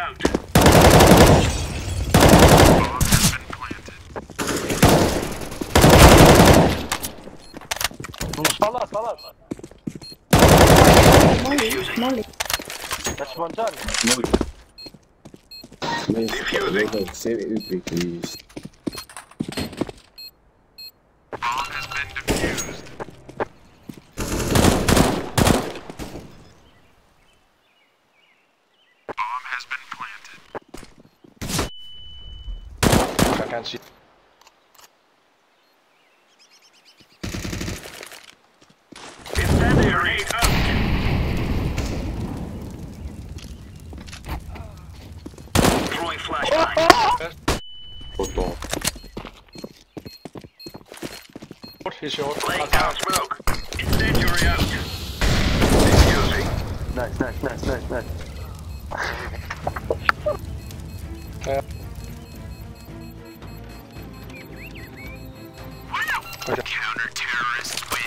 out. Bomb has been planted. Sala. Molly. That's one done. Defusing. Save it, please. Bomb has been defused. Bomb has been planted. I can't see. Incendiary out. Throwing flashbang. Photo. He's short. Laying down smoke. Incendiary out. Defusing. Nice. Counter-terrorists